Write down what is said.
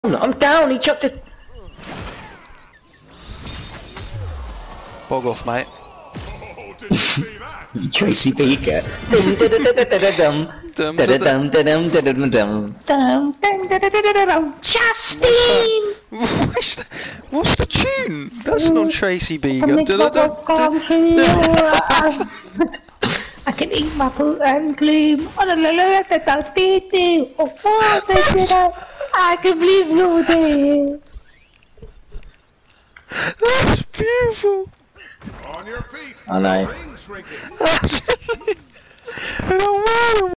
I'm down, he chucked it. Bog off, mate. Oh, did you see that? Tracy Beaker. Justine! What's the tune? That's not Tracy Beaker. I can eat my poop and gleam. I can believe you're there. That's beautiful. On your feet. I know. Ring shrinking.